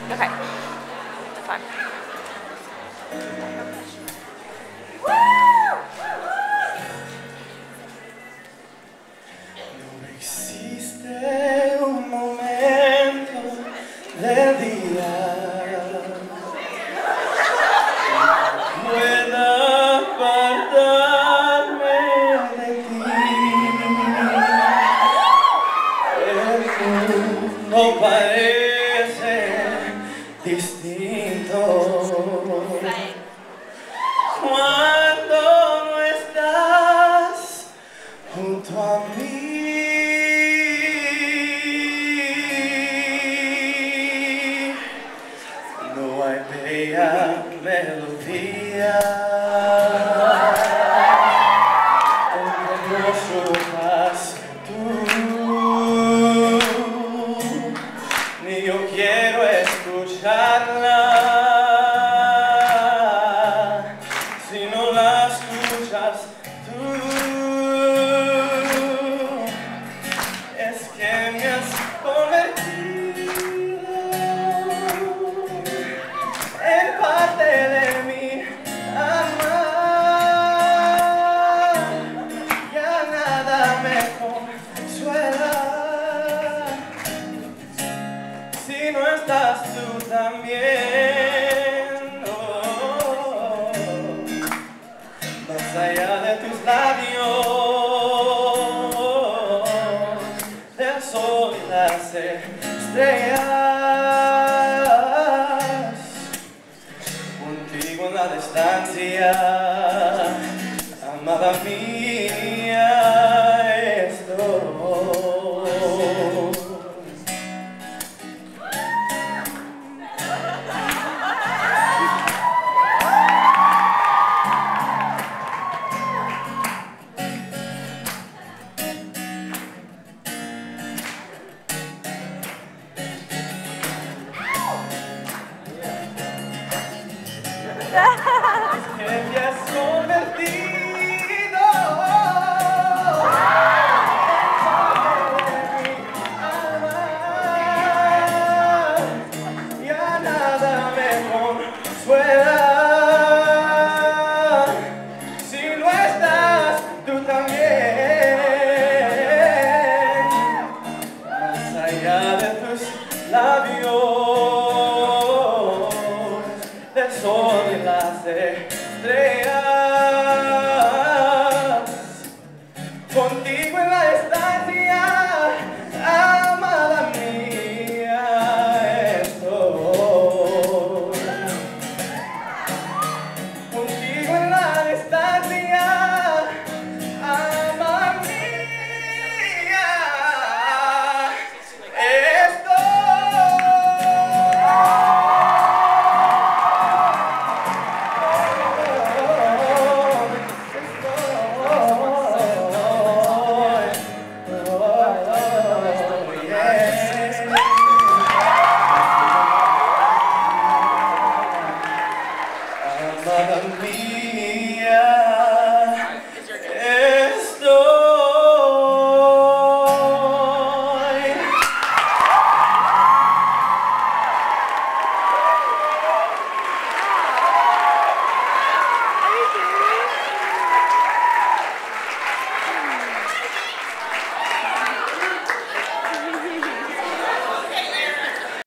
Okay. Fine. No existe un momento del día pueda apartarme de ti. El mundo parece distinto cuando no estás junto a mí. No hay bella melodía como supas tú, ni yo quiero escucharla. Si no la escuchas tú, es que me has convertido en parte de mi alma. Ya nada me consuela si no estás tú también. Oh, más allá de tus labios, del sol y las estrellas, contigo en la distancia, amada mía, estoy. Ah!